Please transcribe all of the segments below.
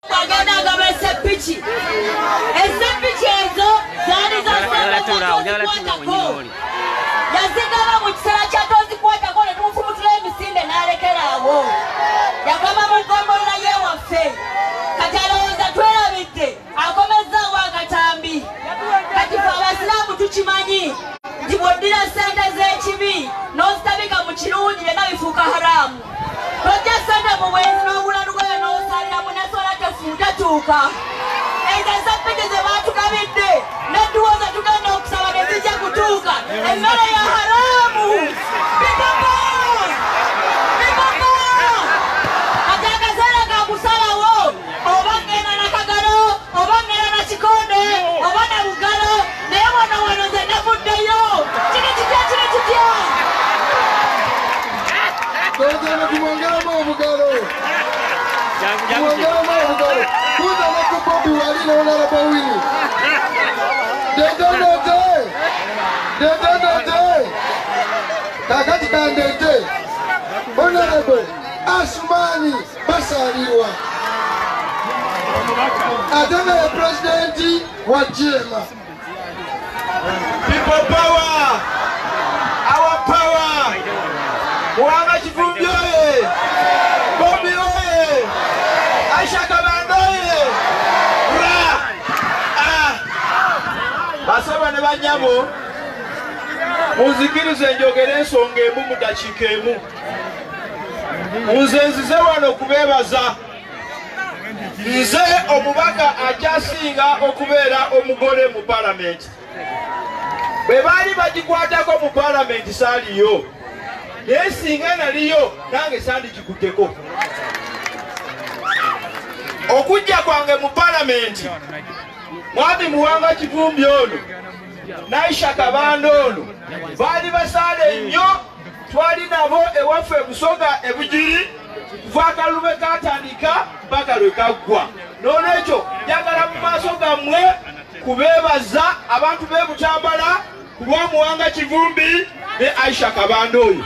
Bagana gabese pichi. Ese pichi ezo zani za yazigaba mu kisera kya tozi kwata kole tumufumutula emisinde n'alekerawo yakama mu ggombolola y'ewaffe kati alowooza twerabidde akomezaawo akatambi kati fe abasiraamu tukimanyi nti bw'oddira ssente z'ekibi n'ozitabika mu kirungi byonna bifuuka haraamu tojja ssente mu bwenzi n'obulanu bweyo n'osalira mu nesola tatuuka ezo ezappiti ze baatugabidde n'edduwoza tugenda okusaba ne zijja kutuuka emmere ya haraamu bipapa ati akaseera ka kusalawo oba ngenda na kagalo oba ngenda na kikonde oba na bugalo naye wano nze navuddeyo kiri kitya tumwongeramu obugalo kuza nakubobi wali n'onalaba wini dedonete kakati kandete honorable Asmani basalirwa ate naye presidenti wa Jema. People power, our power. Muhanga Kivumbi oye, Bobi oye, Aisha Kabanda oye. Basaba ne banyabo muzikirize njogere ensonga emu mudakiika emu. Nze nzize wano okubeebaza. Nze omubaka akyasinga okubeera omugole mu palamenti. Bwe baali bagikwatako mu palamenti saaliyo. Naye singa naliyo nange sandikikuddeko. Okujja kwange mu palamenti mwami Muhanga Kivumbi ono n'Aisha Kabanda ono baali basaale nnyo. Twali nabo ewaffe Busoga Ebugiri kuva akalulu katandika mpaka lwe kaggwa. Noolwekyo njagala mu maaso gammwe kubeebaza abantu b'e Butambala ku lwa Muhanga Kivumbi ne Aisha Kabanda oyo.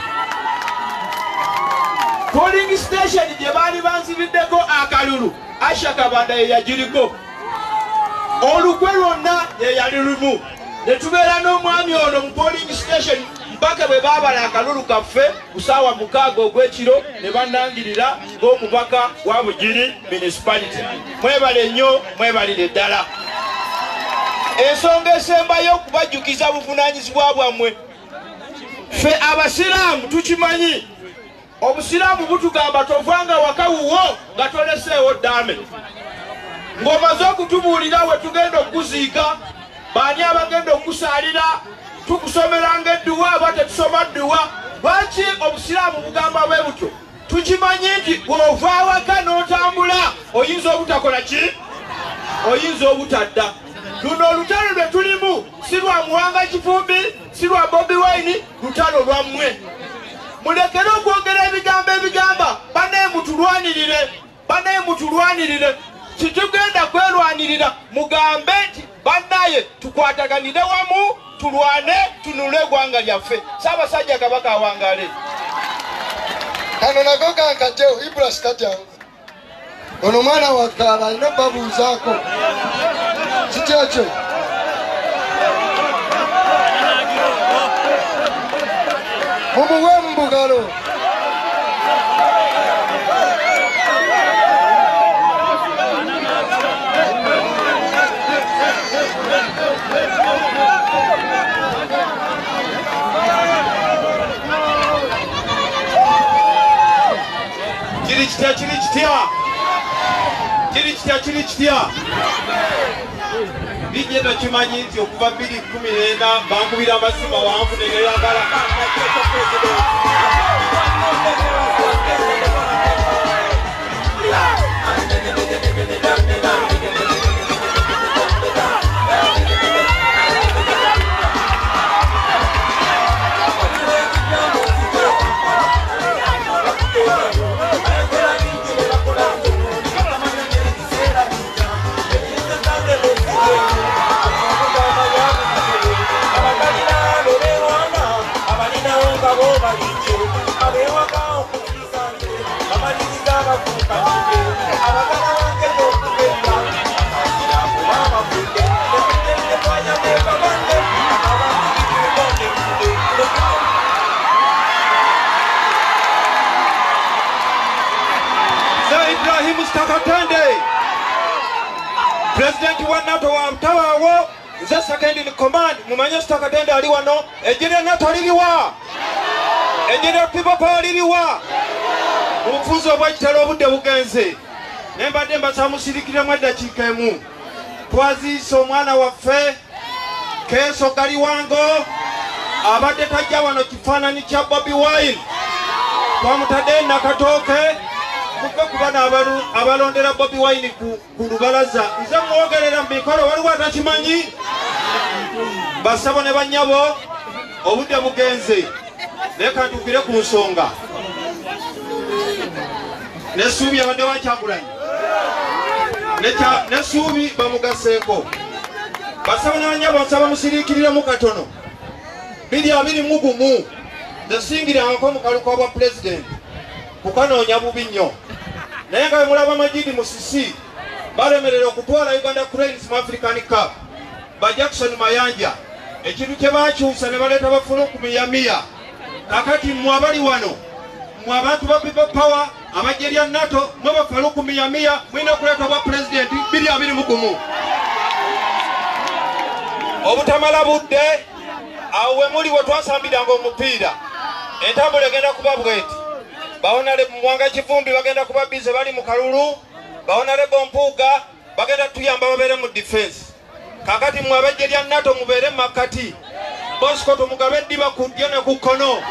Polling station gye baali banzibiddeko akalulu Aisha Kabanda ye yagiriko. Olukwe lwonna ye yali lumu. Ne tubeera n'omwami ono mu polling station mpaka bwe baabala akalulu kaffe ku ssaawa 6 ogw'ekiro ne bannangirira ng'omubaka wa Bugiri municipality. Mwebale nnyo, mwebalire ddala. Ensonga esembayo okubajjukiza buvunaanyizibwa bwammwe. Ffe abasiraamu tukimanyi. Obusiraamu butugamba tovanga wakawuwo nga toleseewo ddaame. Ng'omaze okutubuulira we tugenda okuziika, baani abagenda okusaalira, tukusomeranga edduwa aba tetusoma dduwa. Lwaki obusiraamu bugamba bwe butyo? Tukimanyi nti bw'ova awaka n'otambula oyinza obutakola ki? Oyinza obutadda. Luno olutalo lwe tulimu si lwa Muhanga Kivumbi, si lwa Bobi Wine, lutalo lwammwe. Mulekere okwogera ebigambo ebigamba bannaye mutulwanirire. Kitugenda kwerwanirira mugambe nti bannaye tukwataganire wamu tulwane tunule eggwanga lyaffe. Ssaabasajja Kabaka awangale. Kano nako kankateo Ibra Stadium. Ono mwana wa Kaala alina babuuzaako. Kiki ekyo? Mumuwe mu bugalo. Kiri kitya. Bijjeno kimanyi nti okuva 2014 bankubira amasimu wanvu ne yagala Abagala President wa NATO wa mtawawo nze second in command mumanye Stakatende ali wano ejere NATO liliwa ejere people power liliwa obufuzi obwekitalo obudde bugenze nembadde mbasamusirikira mu eddakiika emu twaziise omwana waffe Keeso Galiwango abadde tajja wano kifaananyi kya Bobi Wine twamutadde nakatooke muve ku bano abalondera Bobi Wine ku lubalaza nze mwogerera mu mikolo waliwo atakimanyi basabo ne bannyabo obudde bugenze leka ntukire ku nsonga nesuubi abadde wakyagulanyi nesuubi bamugaseeko basabo ne bannyabo nsaba musiriikiriramu katono 2021 nesingirangako mu kaluka bwa president kukanoonya bubi nnyo naye nga bemulaba Magidi Musisi balemerera okutwala Uganda Cranes mu African Cup ba Jackson Mayanja ekintu kye bakyusa ne baleeta bafulu ku miyamiya kakati mmwe abali wano mmwe abantu ba people power abajja lya NATO mwe bafulu ku miyamiya mwina okuleeta bwa president 2021 obutamala budde awo we muli we twasambiranga omupiira entambula egenda kuba bweti bawonale Mwanga Kivumbi bagenda kuba bize bali mu kalulu bawonale Bompuuga bagenda tuyamba babeere mu defense kakati mmwe abajja lya NATO mubeere makati Bosco tumugabe eddiba ku ddyo ne ku kkono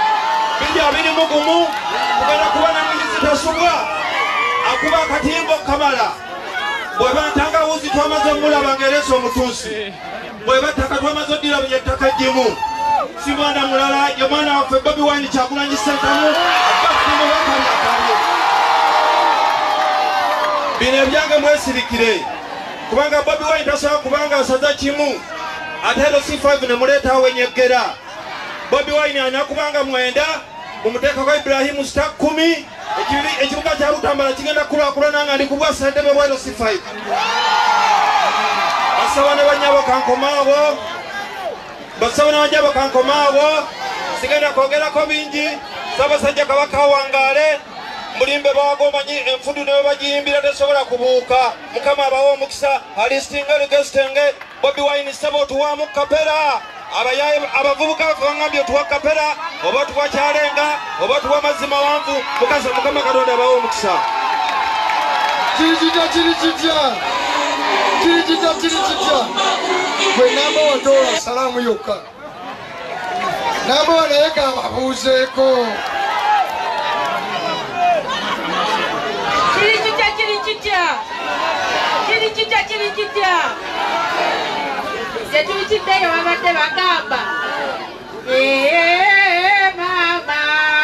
2021 tugenda kuba na minisita Subwa akuba akatimbo kamala bwe bantangawuzi twamaze omulaba ng'ereesa omutunsi bwe battaka twamaze oddira bye ttaka ggimu si mwana mulala ye mwana waffe Bobi Wine Kyagulanyi Ssentamu bino ebyange mwesirikire kubanga Bobi Wine tasobola kubanga asaza kimu ate ero C5 ne muleetawo enyeggera Bobi Wine anakubanga mwenda mumuteekako Ibrahim Star 10 ekibuga kya Lutambala kigenda kulaakulana nga ndi kubwa ssentebe bwero C5 basaba ne bannyabo kankomaawo basaba ne bannyabo kankomaawo sigenda kwogerako bingi Ssaabasajja Kabaka wangaale mulimbe bawagomanyi enfudu ne bagiyimbira tesobola kubuuka Mukama abawa omukisa alistinga lugesitenge Bobi Wine ssaba otuwaamu kapera abavubuka bafangambye otuwa kapera oba tuwa kyalenga oba tuwa mazzi mawanvu mukasa Mukama Katonda abawa omukisa kirikitya gwe namba watoola salaamu yokka namba wanaye kababuuzeeko kirikitya tetuyitiddeyo babadde bagamba mama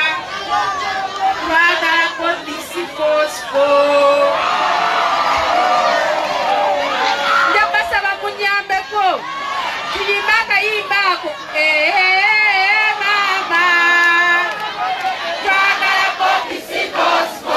twagalako disifosfo njabasaba munyambeko tuyimba akayimba ako mama twagalako disifosfo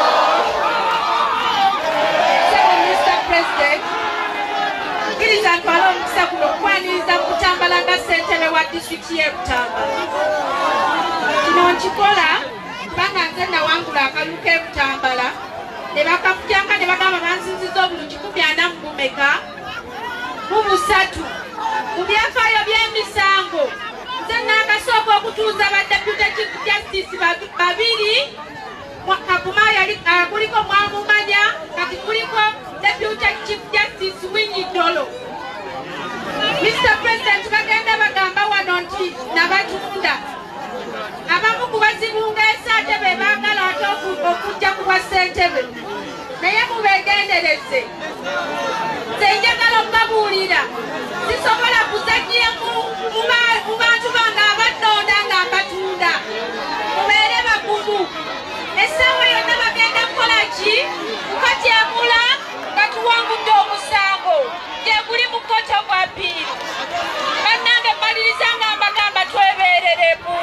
Mr. President kkiriza ntwala omukisa guno okwaniriza mu Butambala nga ssentebe wa disitulikiti y'e Butambala kino nkikola kubanga nze nawangula akalulu k'e Butambala ne bakafujanga ne bagamba bansinziza obulungi 40 mu 3 mu byafaayo by'emisango nze naakasooka okutuuza baddeputy chief justice 2 Kakuma kuliko Mwamumanya kati kuliko Deputy Chief Justice Winnie Dolo. Mr. President bagenda bagamba wano nti nabatunda abamu ku bazibunga esaate be baagala ate okujja ku bwa ssentebe naye mubeegendereze nze njagala okubabuulira sisobola kuzajjira mu bantu bange abadonda nga mbatunda mubeere bagumu essaawa yonna bagenda kukola ki kukatyamula nga tuwangudde omusango gyeguli mu kkoto gwa ppiri bannange mmaliriza nga mbagamba twebeereremu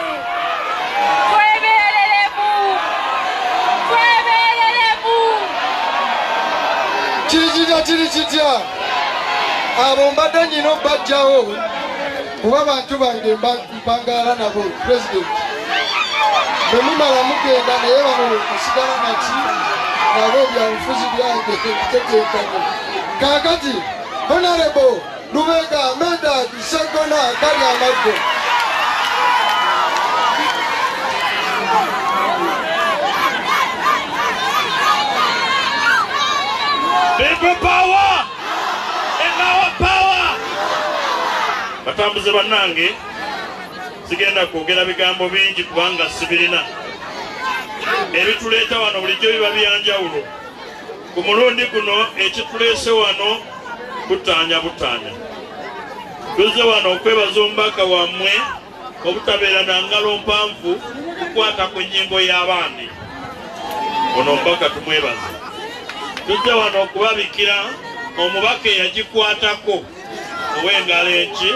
kirikitya abo mbadde nyina obbajjawo kuba bantu bange mpangaala nabo president bwe mumala mugenda naye bano osigala naki nabo byanfuzi byange biteteekano kaakati Honorable Lubega Medad Segona Kariamago. People power and our power. Batambuze bannange sigenda kwogera bigambo bingi kubanga sibirina ebituleeta wano bulijjo biba byanjawulo ku mulundi guno ekituleese wano butaanya tuzze wano okwebaza omubaka wammwe obutabeera na ngalo mpanvu kukwata ku nnyimbo y'abaandi ono omubaka tumwebaze tuzze wano okubabikira omubaka eyagikwatako ow'engalo enki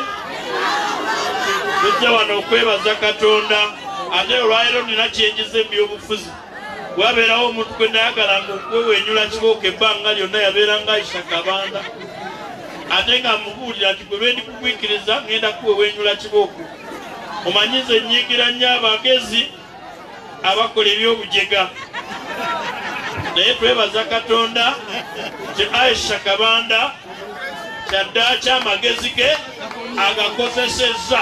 tuzze wano okwebaza Katonda ate olwaleero nina kyenjiza ebyobufuzi wabeerawo omuntu gwe nayagalanga okwewenyula kibooko ebbanga lyonna yabeeranga Aisha Kabanda ate nga mubuulira nti gwe lwendi kugwikiriza ngenda kuwewenyula kibooko omanyize nnyigira nnyo abagezi abakola ebyobujega naye twebaza Katonda nti Aisha Kabanda kyaddaaki ky'amagezi ge agakozesezza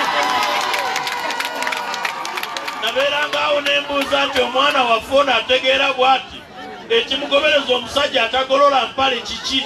nabeerangaawo nembuuza nti omwana waffe ono ategeera bw'ati ekimugobereza omusajja atagolola mpale kiki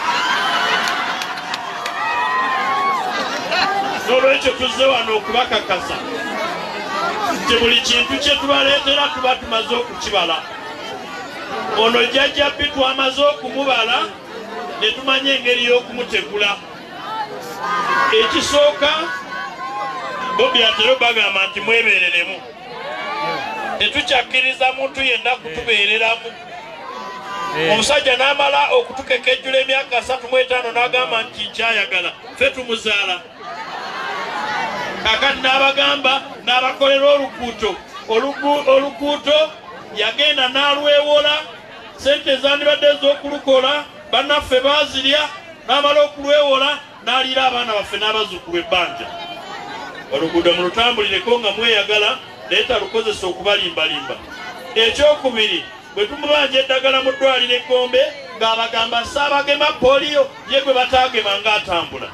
n'olwekyo tuzze wano okubakakasa nti buli kintu kye tubaleetera tuba tumaze okukibala ono jjajja bbi twamaze okumubala ne tumanya engeri y'okumutegula ekisooka Bobi atero bagamba nti mwebeereremu tetukyakkiriza muntu yenna kutubeereramu omusajja n'amala okutukekejjula emyaka 35 n'agamba nti nkyayagala ffe tumuzaala kakati n'abagamba n'abakolera oluguuto yagenda n'alwewola sente zandibadde ez'okulukola bannaffe baazirya n'amala okulwewola n'aliira abaana baffe n'abazzukulu ebbanja oluguudo mulutambulireko nga mweyagala naye talukozesa okubalimbalimba ekyokubiri bwe tumubanja eddagala mu ddwaliro Egombe ng'abagamba saabagema poliyo ye gwe bataagema ng'atambula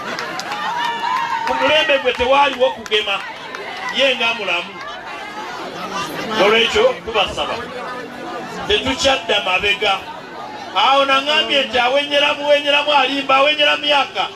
ku mulembe gwe tewaaliwo kugema ye nga mulamu olwekyo tubasaba tetukyadda mabega awo naŋŋambye nti awenyeramu alimba awenyera myaka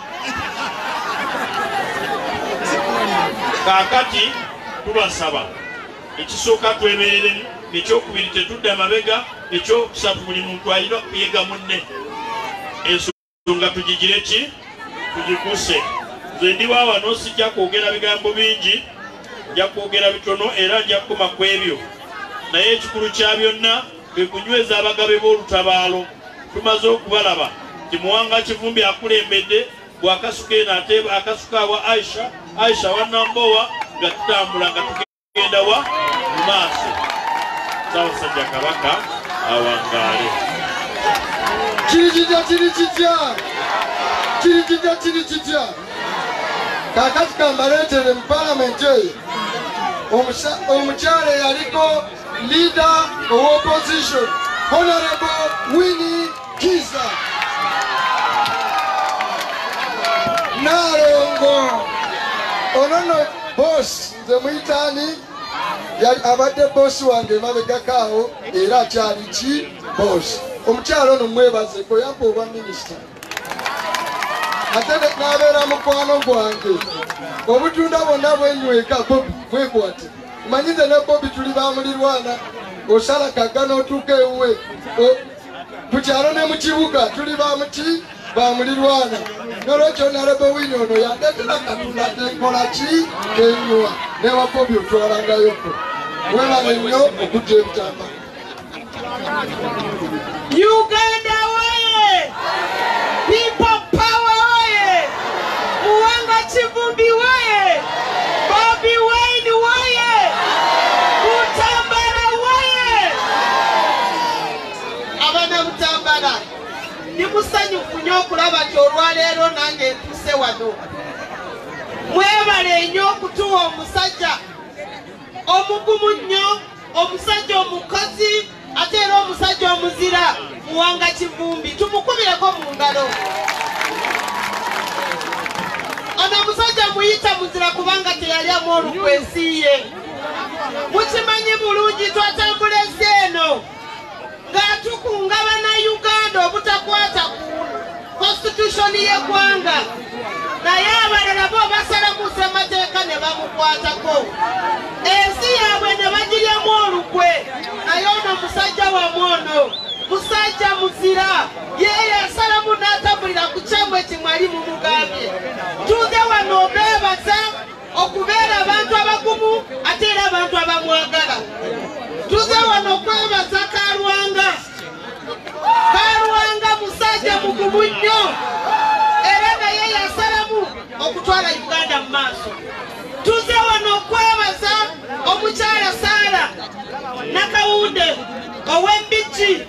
kaakati tubasaba ekisooka twebereremu ekyokubiri tetudda mabega ekyokusatu buli muntu alina okuyega munne ensonga tugigire ki tugikuse nze ndiwa wano sijja kwogera bigambo bingi nja kwogera bitono era nja kukoma ku ebyo naye ekikulu kya byonna bwe kunyweza abagabe b'olutabaalo tumaze okubalaba nti Muwanga Kivumbi akulembedde bw'akasuka eno ate akasuka awa Aisha wa Nambowa nga tutambula nga tugenda wa mu maaso Ssaabasajja Kabaka awangaale kiri kitya kakati kambaleetere mu palamenti eyo omukyala eyaliko leader ow'opposition Honorable Winnie Kiza Nalongo onono boss nze muyitaani abadde boss wange mabegakaawo era akyali ki boss omukyala ono mwebazeko yampa obwa minisita ate n'abeera mukwano gwange obutunda bwonna bwenyweka Bobi bwekwate manyize ne Bobi tuli bamulirwana osala kaga n'otuuka ewuwe ku kyalo ne mu kibuga tuli bamuki bamulirwana n'olwekyo Honorable Winnie ono yandeetera Katonda tenkola ki kenywa newa Bobi otwalangayoko webale nnyo okujja ebitamba Uganda waye people power waye Muwanga Kivumbi waye Bobi Wine waye Butambala waye abana Butambala ndi musanyufu nnyo okulaba nti olwaleero nange ntuse wano mwebale nnyo okutuwa omusajja omugumu nnyo omusajja omukozi ate era omusajja omuzira Muwanga Kivumbi tumukubireko mu ngalo ono musajja muyita muzira kubanga teyalyamu olukwesiye. Mukimanyi bulungi twatambula eno ng'atukunga bannayuganda obutakwata ku constitution y'eggwanga, naye abalala bo basala ku ssemateeka ne bamukwatako. Ensi yaabwe ne bagiryamu olukwe, naye ono musajja wamu ono musajja muzira ye yasalamu n'atambulira ku kyambu ekimwali mu mugambye. Tuze wano obeebaza okubeera abantu abagumu ate era abantu abamwagala. Tuze wano okwebaza Kalwanga musajja mugumu nnyo era naye yasalamu okutwala Uganda mu maaso. Tuze wano okwebaza omukyala Saara Nakawunde ow'Embijji.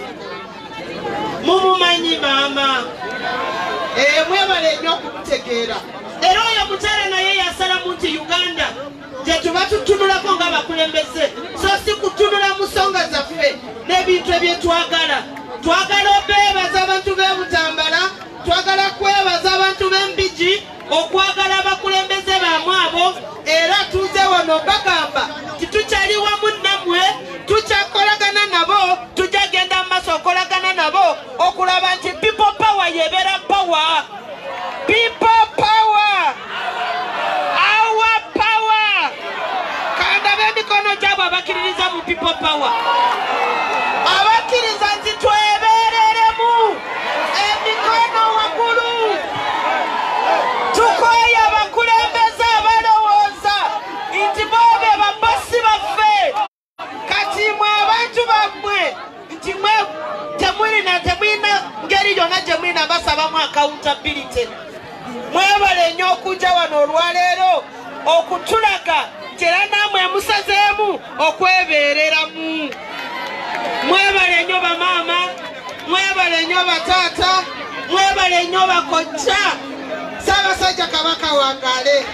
Mumumanyi maama, mwebale nnyo okumutegeera. Era oyo mukyala naye yasalamu nti Uganda gye tuba tutunulako ng'abakulembeze, so si kutunula mu nsonga zaffe n'ebintu ebyetwagala. Twagala obeebaza abantu b'e Butambala, twagala kwebaza abantu b'Embijji okwagala abakulembeze baamwe abo, era tuze wano bagamba titukyali wamu nammwe, tukyakolagana nabo, tujja genda mu maaso okolagana nabo okulaba nti people power yebeera power. People power, our power. Kanda b'emikono gyabwe abakkiririza mu people power, abakkiriza nti twebeereremu emikono waggulu. Tukoye abakulembeze abalowooza nti bo be babosi baffe, kati mwe abantu bammwe nti mwe temulina ngeri yonna gye mulina basabamu accountability. Mwebale nnyo okujja wano olwaleero okutulaga nti era nammwe musazeemu okwebeereramu. Mwebale nnyo bamaama, mwebale nnyo bataata, mwebale nnyo bakojja. Ssaabasajja Kabaka wangaale.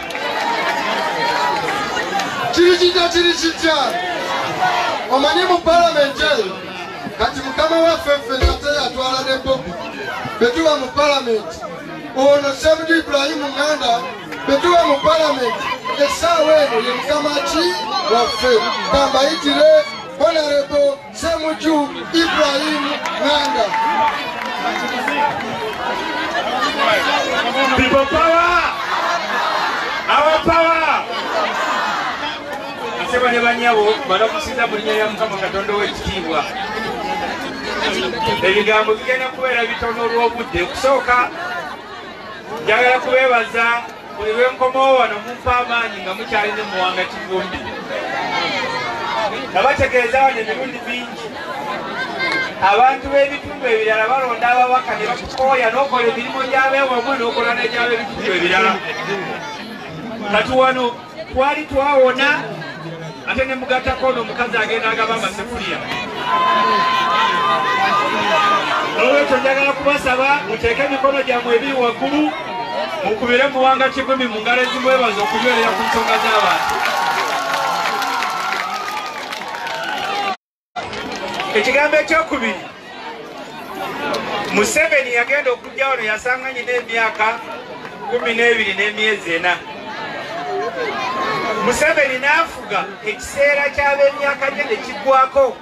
Kiri kijja omanyi mu palamenti eyo kati mukama waffe ffenna teyatwala ne Bobi betuba mu palamenti, ono Ssemujju Ibrahim Nganda betuba mu palamenti, essaawa eno ye mukama ki waffe. Kambayitire Honorable Ssemujju Ibrahim Nganda. People power, our power. Asema ne banyabo banakusiza mu linnya lya Mukama Katonda w'ekitiibwa. Ebigambo bigenda kubeera bitono olw'obudde. Okusooka njagala kubeebaza buli lwenkomawo wano mumpa amaanyi nga mukyali ne Muwanga Kivumbi. Nabategeeza wano emirundi mingi abantu b'ebitundu ebirala balonda ababaka ne bakukooya n'okola emirimu gy'abeewamwe n'okola n'egy'ab'ebitundu ebirala. Kati wano twali twawona ate ne mugattako ono omukazi agenda agaba amasefulya. Olwekyo njagala kubasaba muteeke emikono gyammwe ebiri waggulu, mukubire Muwanga Kivumbi mu ngalo ezimwebaza okunywerera ku nsonga z'abantu. Ekigambo ekyokubiri, Museveni yagenda okujja wano yasanga nyina emyaka 12 n'emyezi 4. Museveni n'afuga ekiseera ky'ab'emyaka gye ne kiggwako,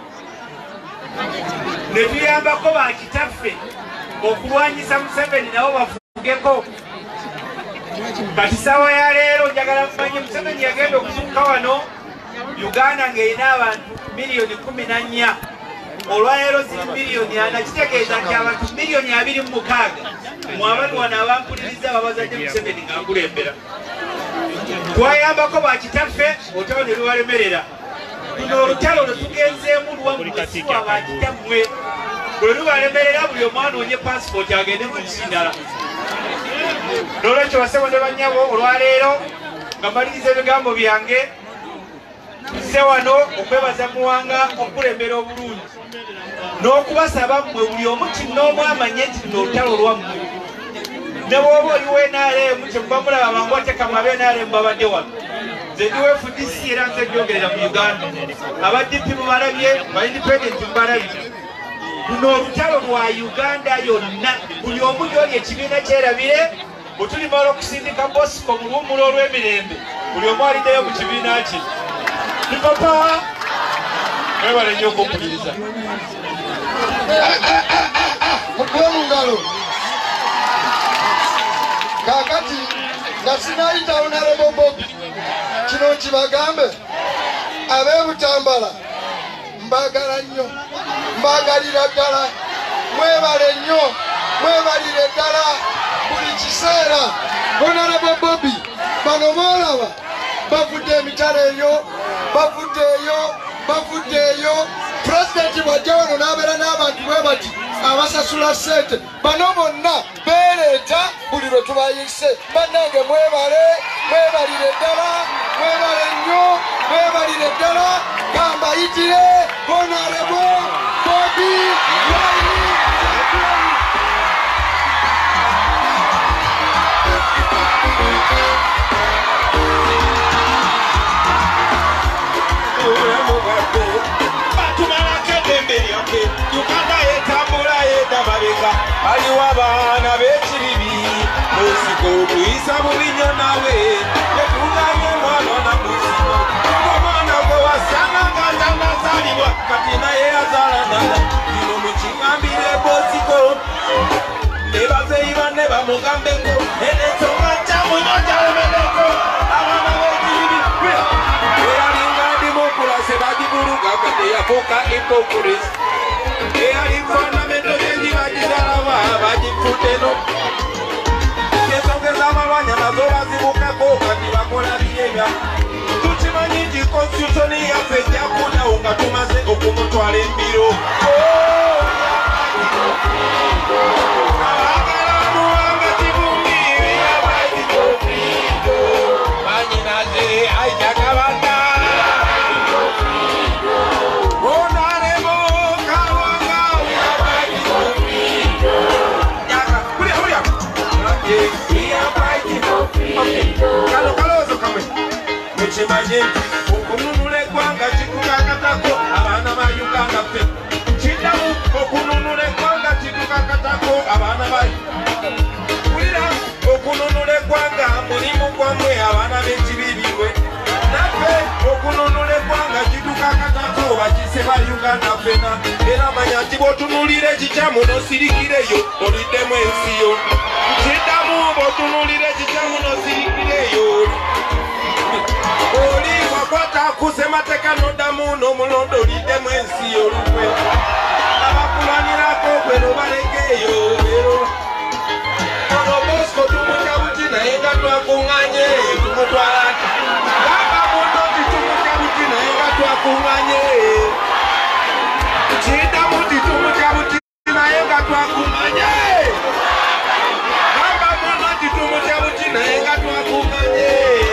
ne tuyambako bakitaffe okulwanyisa Museveni nabo bafugeko. Kati ssaawa ya leero njagala kumanya Museveni yagenda okutuuka wano Uganda ng'erina abantu miliyoni 14. Olwaleero ziri miliyoni 4, kitegeeza nti abantu miliyoni 26 mwabali wano abampuliriza babazadde Museveni ng'akulembera. Twayambako bakitaffe olutalo ne lubalemerera. Luno olutalo lwe tugenzeemu luwamuwesiwa bakitammwe bwe lubalemerera buli omu anoonye pasipoti agende mu nsi ndala. N'olwekyo basebo ne bannyabo olwaleero nga mmaliriza ebigambo byange tuzze wano okwebaza Muwanga okulembera obulungi n'okubasaba mmwe buli omu kinnoomu amanye nti luno olutalo lwammwe. Ne bw'oba oliwo NRM kyemuba mulaba mangu ateka mu ab'NRM babadde wano. Nze ndi FDC era nze njogerera mu Uganda. Aba DP mubalabye, ba independent mubalabye. Luno olutalo lwa Uganda yonna, buli omu gy'oli ekibiina kyerabire bwetulimala okusindika Bosco mu luwummulo olw'emirembe buli omu aliddeyo mu kibiina kye papa mwebale nnyo okumpuliriza mukube mu ngalo kaakati nga sinayitawo na Rebobobi kino kibagambe ab'ebutambala mbagala nnyo mbagalira ddala mwebale nnyo mwebalire ddala buli kiseera Honorable Bobby bano boolaba bavudde emitala eyo bavudde eyo pulezidenti bw'ajja wano n'abeera n'abantu bwe bati abasasula ssente bano bonna beereeta buli lwe tubayise bannange mwebalire ddala mwebale nnyo mwebalire ddala kambayitire Honorable Bobby Wine. aliwo abaana b'ekibibi musiko tuyisa bubinyo nawe tetuganye mwana na musiko omwana gwe wasanga nga tannazaalibwa kati naye yazaalanana kino mukiŋambire Bosco ebazeeyi banne bamugambeko enensonga kyamunyonja omeneko abaana b'ekibibi eyalinga ndimu okulase bagibuluga kati yafuuka hypocrite eyali fundamento y'egibagizalaba bagifudeno ensonga ez'amalwanya nazo bazibukako kati bakola byebya tukimanyi nti konstitutioni yaffe ejjakunawo nga tumaze okumutwala embiro abagalamuwanga kibumbirira bagifuddo banyinaze aijakabanda Mukimanyi okununula eggwanga kikukakatako abaana ba Uganda ffe kiddamu okununula eggwanga kikukakatako abaana ba kulira okununula eggwanga mulimu gwammwe abaana b'ekibibirwe naffe okununula eggwanga kitukakatako bakise ba Uganda ffena era manya nti bw'otunuulira ekikyamu n'osirikireyo oliddemu ensiyo kiddamu bw'otunuulira ekikyamu n'osirikireyo oli wakwata akusemateka noddamu n'omulondo oliddemu ensi olukwe abakulanirako gwe nobalegeeyo ero ono Bosco tumutya buti naye nga twakuŋŋanye tumutwala gamba muno nti tumutya buti naye nga twakuŋŋanye kiddamu nti tumutya buti naye nga twakuŋŋanye gamba muno nti tumutya buti naye nga twakuŋŋanye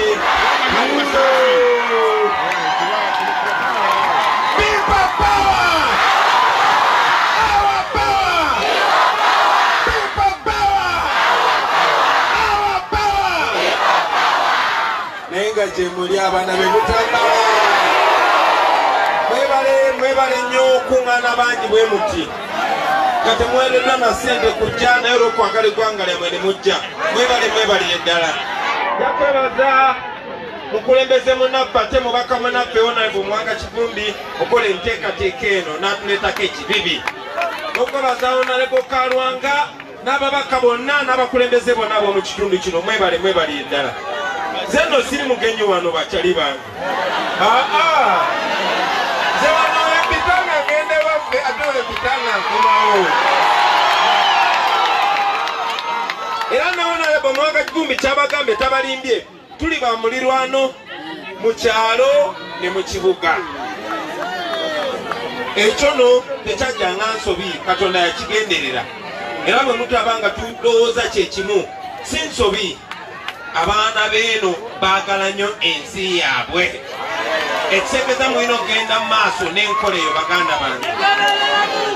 nenga gye muli abaana b'ebutambala mwebale nnyo okuŋŋaana bangi bwe muti nga temweredda na ssente kujja naye olw'okwagala eggwanga lyamwe ne mujja mwebalire ddala jakwebaza mukulembeze munaffe ate mubaka munaffe Honorable Mwanga Kivumbi okola enteekateeka eno n'atuleetako ekibibi okwebaza Honorable Kalwanga n'ababaka bonna n'abakulembeze bonna ab'omu kitundu kino mwebalire ddala zeno siri mugenyi wano bakyali bange ze wano wempitanga ngende waffe ate wempitanga nkomawo era ne Honorable Mwanga Kivumbi kyabagambe tabalimbye tuli ba mulirwano mu kyalo ne mu kibuga ekyo no tekyajjanga nsobi Katonda yakigenderera era bwe mutabanga tulowooza kyekimu si nsobi abaana beeno baagala nnyo ensi yaabwe ekiseekeza mulina okugenda mu maaso n'enkola eyo baganda bange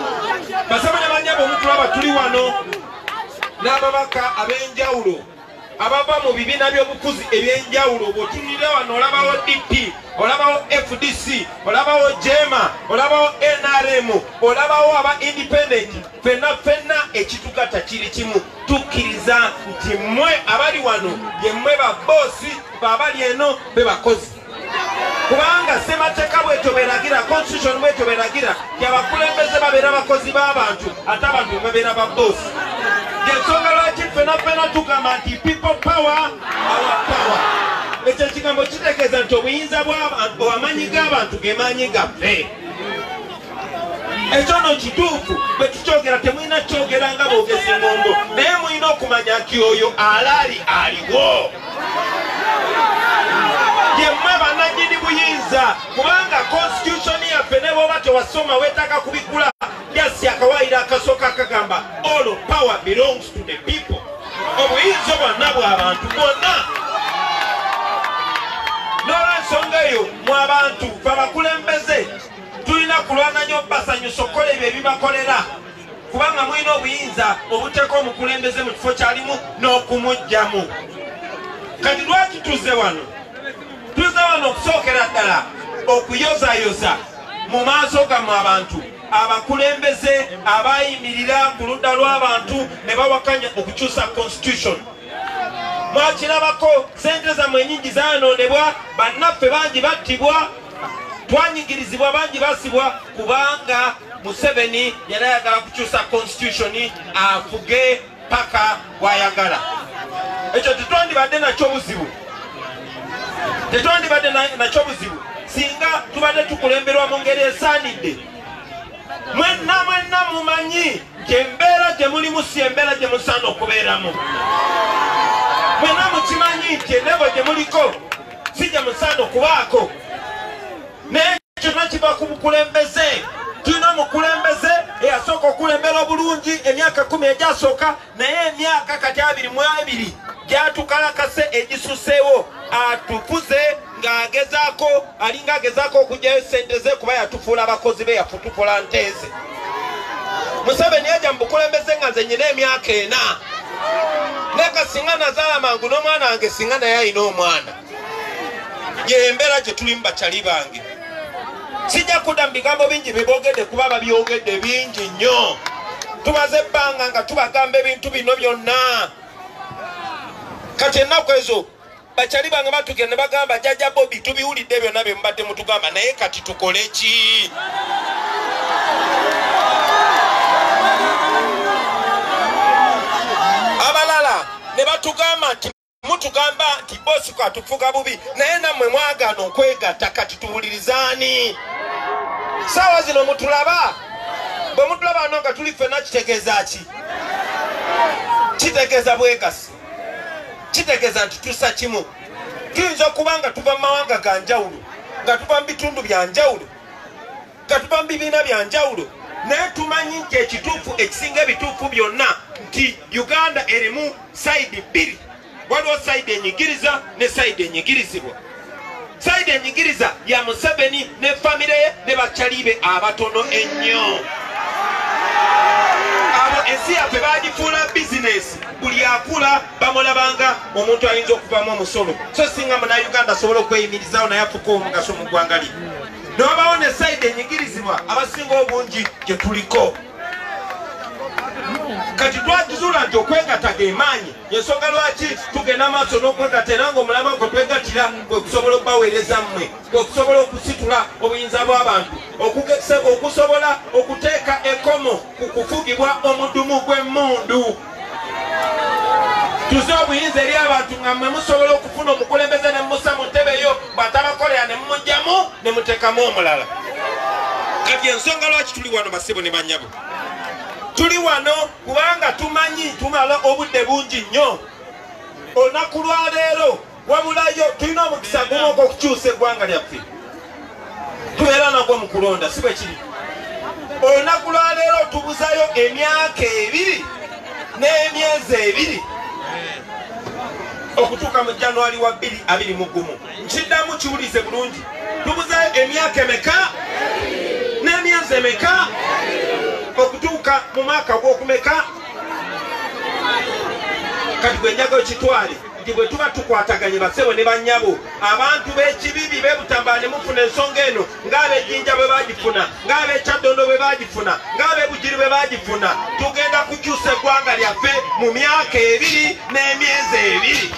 basaba ne banyabo omutulaba tuli wano n'ababaka ab'enjawulo abava mu bibiina by'obufuzi ebyenjawulo bw'otunulira wano olabawo DP, olabawo FDC, olabawo JEMA, olabawo NRM, olabawo aba independent, fenna ekitugatta kiri kimu. Tukkiriza nti mmwe abali wano ye mmwe babboosi, abali eno be bakozi. Kubanga ssemateeka bwetyo beragira, constitution bwetyo beragira, yabakulembeze babeera bakozi b'abantu ate abantu babeera babboosi. Yensonga lwaki fenna tugamba nti people power, our power. Ekyo ekigambo kitegeeza nti obuyinza bw'abantu, amaanyi g'abantu ge maanyi gaffe. Ekyo nno kituufu bwe tukyogera temulina kyogera nga boogezi ngombo, naye mulina okumanya nti oyo alaali aliwo. Yemmwe bannannyini buyinza, kubanga constitution yaffe ne bw'oba tewasoma weetaaga kubigula. Yasi akawaayira akasooka akagamba all power belongs to the people. Obuyinza bwonna bw'abantu bonna. N'olw'ensonga eyo mu abantu babakulembeze tulina kulwana nnyo basanyusa okukola ebyo ebibakolera, kubanga mulina obuyinza obuteeka omukulembeze mu kifo kyalimu n'okumuggyamu. Kati lwaki tuze wano? Tuze wano okusookera ddala okuyozaayoza mu maaso gammwe abantu abakulembeze abayimirira ku ludda lw'abantu ne bawakanya okukyusa constitution. Mwakirabako sente zammwe ennyingi zayonoonebwa, bannaffe bangi battibwa, twanyigirizibwa bangi basibwa, kubanga Museveni yali ayagala kukyusa constitution afuge paka wayagala. Ekyo tetwandibadde nakyo buzibu. Tetwandibadde nakyo buzibu singa tubadde tukulemberwa mu ngeri esaanidde. Mwenna mumanyi nti embeera gye mulimu si embeera gye musaana okubeeramu. Mwenna mukimanyi nti enebo gye muliko si gye musaana okubaako. Naye kyonna kiva ku bukulembeze. Tulina omukulembeze eyasooka okulembera obulungi emyaka 10 egyasooka, naye emyaka kati 22 gyatukalakase egisuseewo atufuze ng'agezaako alinga agezaako okugyayo sente ze kuba yatufuula abakozi be yafutufuula nteeze. Museveni yajja mu bukulembeze nga nze nyina emyaka 4. Neka singa nazaala mangu n'omwana wange singa naye alina omwana. Y'embeera gye tulimu bakyali bange. Sijja kudda mu bigambo bingi biboogedde kuba babyogedde bingi nnyo. Tumaze ebbanga nga tubagamba ebintu bino byonna. Kati ennaku ezo bakyali bange batugenda ne bagamba jjajja Bobby tubiwulidde byonna bye mubadde mutugamba, naye kati tukole ki? Abalala ne batugamba nti mutugamba nti boosi kwatufuga bubi, naye nammwe mwagaana okwegatta, kati tuwulirizaani? Saawa zino mutulaba, bwe mutulaba wano nga tuli ffenna kitegeeza ki? Kitegeeza bwegasi, kitegeeza nti tussa kimu. Tuyinza okuba nga tuva mu mawanga ga njawulo, nga tuva mu bitundu bya njawulo, nga tuva mu bibiina bya njawulo, naye tumanyi nti ekituufu ekisinga ebituufu byonna nti Uganda erimu sayidi bbiri. Waliwo sayidi enyigiriza ne sayidi enyigirizibwa. Sayidi enyigiriza ya Museveni ne famire ye ne bakyali be abatono ennyo. Abo ensi yaffe baagifuula bizinesi, buli akula bamulabanga omuntu ayinza okuvamu omusolo, so singa Munnayuganda asobola okweyimirizaawo naye afuka omugaso mu ggwanga lye. N'obawo ne sayidi enyigirizibwa abasinga obungi gye tuliko. Kati twakizuula nti okwegatta ge maanyi, y'ensonga lwaki tugenda maaso n'okwegatta era ng'omulama gwe twegattira kwe kusobola okubaweereza mmwe, kwe kusobola okusitula obuyinza bw'abantu, okusobola okuteeka ekkomo ku kufugibwa omudumu gw'emmundu. Tuze obuyinza eri abantu nga mmwe musobola okufuna omukulembeze ne mmussa mu ntebe eyo, bw'atabakolera ne mumuggyamu ne muteekamu omulala. Kati ensonga lwaki tuli wano basibo ne bannyabo? Tuli wano kubanga tumanyi tumala obudde bungi nnyo. Olunaku lwa leero wabulayo tulina omukisa gumu ogw'okukyusa eggwanga lyaffe. Tubeera nagwo mu kulonda, si bwe kiri? Olunaku lwa leero tubuzayo emyaka 2 n'emyezi 2 okutuuka mu January wa 2021. Nkiddamu kiwulize bulungi. Tubuzayo emyaka emeka n'emyezi emeka okutuuka mu mwaka gw'okumeka? Kati gwe njaga okitwale kati bwe tuba tukwataganye basebo ne bannyabo abantu b'ekibibi b'ebutambala ne mufuna ensonga eno ng'ab'ejjinja bwe bagifuna ng'ab'ekyaddondo bwe bagifuna ng'ab'ebugiri bwe bagifuna tugenda kukyusa eggwanga lyaffe mu myaka 2 n'emyezi 2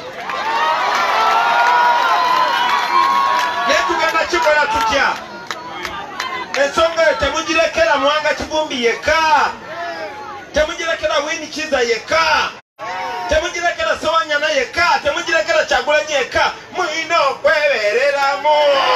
naye tugenda kikola tutya ensonga eyo temugirekera Muwanga Kivumbi yekka temugirekera Winnie Kiza yekka temugirekera Sewanyana yekka temugirekera Kyagulanyi yekka mulina okwebereramu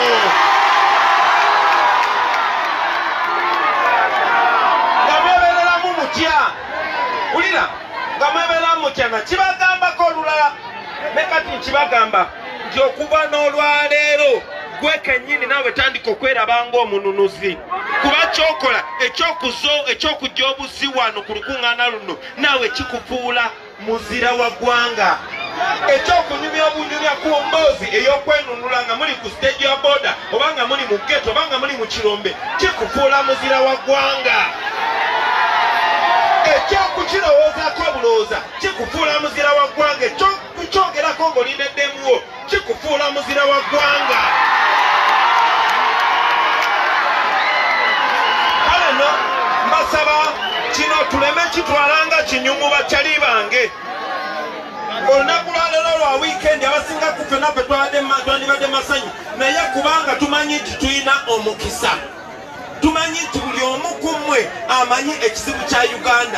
nga mwebereramu mutya ulira nga mwebereramu mutya nga kibagambako olulala ne kati nkibagamba nti okuva n'olwaleero gwe kennyini naawe tandika okweraba ng'omununuzi kuba kyokola ekyokujja obuzzi wano ku lukuŋŋaana luno naawe kikufuula muzira wa ggwanga ekyokunyumya obunyumya ku mboozi ey'okwenunula nga muli ku stage ya boda oba nga muli mu geto oba nga muli mu kirombe kikufuula muzira wa ggwanga ekyokukirowoozaako obulowooza kikufuula muzira wa ggwanga ekyogerako ng'olineddemuwo kikufuula muzira wa ggwanga kale no mbasaba kino tuleme kitwalanga kinyumu bakyali bange olunaku lwaleero lwa wiikendi abasinga kuffe naffe twandibadde masanyu naye kubanga tumanyi nti tulina omukisa tumanyi nti buli omu ku mmwe amanyi ekizibu kya Uganda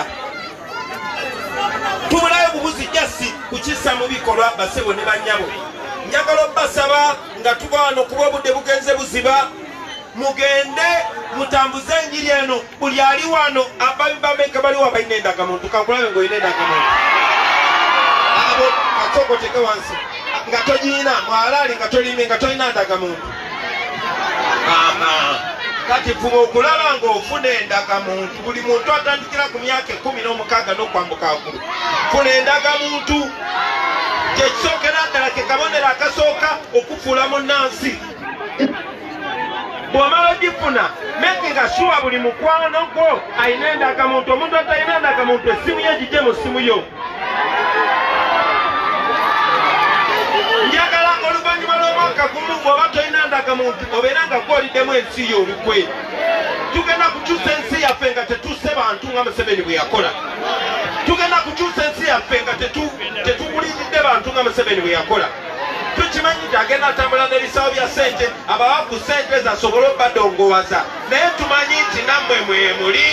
tubulayo bubuzi jasi kukissa mu bikolwa basebo ne bannyabo njagala obbasaba nga tuba wano kuba obudde bugenze buziba mugende mutambuze enjiri eno buli ali wano ababameka baliwo abalina endagamuntu kankulabe ng'olina endagamuntu abo katokoteke wansi nga togirina mwalaali nga tolimi nga tolina ndagamuntu kati fuba okulaba ng'ofuna endagamuntu buli muntu atandikira ku myaka 16 n'okwambuka waggulu funa endagamuntu kyekisookera ddala ke kabonero akasooka okufuula munnansi bw'omala ogifuna makinga sure buli mukwano gwo alina endagamuntu omuntu atalina endagamuntu essimu ye gijje mu ssimu yo njagala oluvannyuma lw'omwaka gumu bw'oba tolina ndagamuntu obeera nga gwoliddemu ensi yo olukwe tugenda kukyusa ensi yaffe nga tetusse bantu nga Museveni bwe yakola tugenda kukyusa ensi yaffe nga tetuguliridde bantu nga Museveni bwe yakola tukimanyi nti agenda atambula n'ebisawo bya ssente abawa ku ssente zasobole obbadongowaza naye tumanyi nti nammwe mwemuli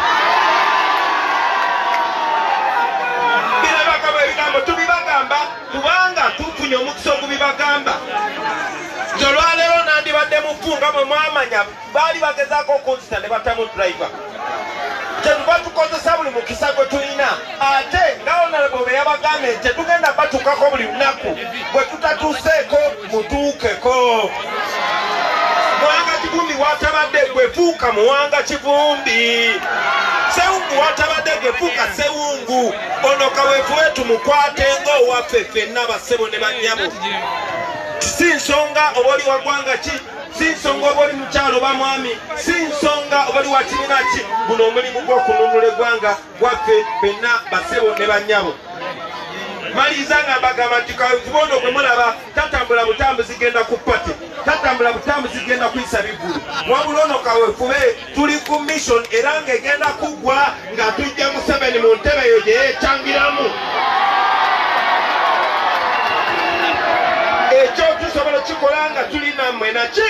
birabagamba ebigambo tubibagamba kubanga tufunye omukisa ogubibagamba nti olwaleero nandibadde mufunga mwe mwamanya baali bagezaako okunzita ne batamu driver kyetuba tukozesa buli mukisa gwe tulina ate nga honorable bwe yabagambye nti tetugenda batuukako buli lunaku bwe tutatuuseeko mutuukeko Muwanga Kivumbi watabadde gwe fuuka Muwanga Kivumbi Sewungu watabadde gwe fuuka Sewungu ono kaweefube tumukwate ng'owaffe ffenna bassebo ne bannyabo si nsonga oba oli wa ggwanga ki si nsonga oba oli mukyalo oba mwami si nsonga oba oli wa kibiina ki guno omulimu gw'okununula eggwanga gwaffe ffenna bassebo ne bannyabo maliriza nga mbagamba nti kaweefube ono gwe mulaba tatambula butambuzi genda ku pate tatambula butambuzi genda kuyisa biggulu wabula ono kaweefube tuli ku mission era ng'egenda kuggwa nga tujja Museveni mu ntebe eyo gye yeekyangiramu ekyo tusobola kikola nga tuli nammwe naki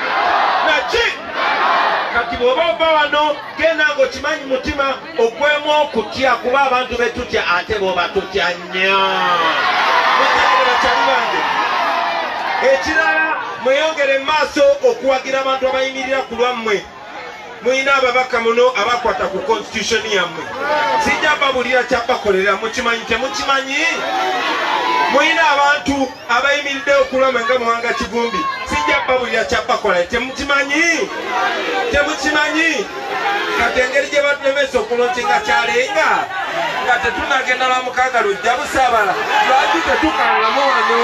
kati bw'oba ova wano genda ng'okimanyi mutima ogwemu okutya kuba abantu betutya ate bw'oba tutya nnyo bakyali bange ekirala mweyongere mu maaso okuwagira abantu abayimirira ku lwammwe mulina ababaka muno abakwata ku constitution yammwe sijja babulira kyabakolera mukimanyi temukimanyi mulina abantu abayimiridde okulwama nga Muwanga Kivumbi sijja babulira kyabakola temukimanyi kati engeri gye batulemesa okulonkinga kyalenga nga tetunagenda lwa mukaaga lujja busaabala lwaki tetukangamu wano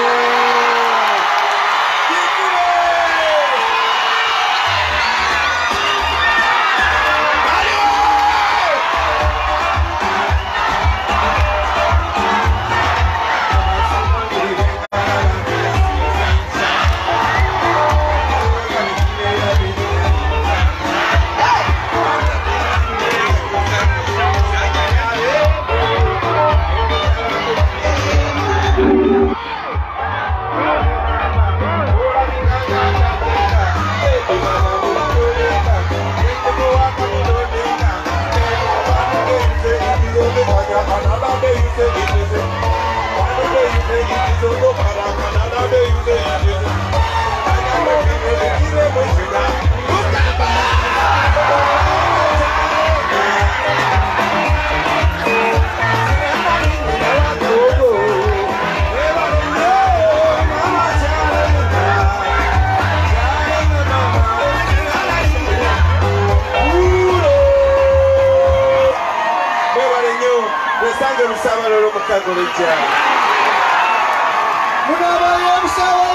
Munabaye Musawa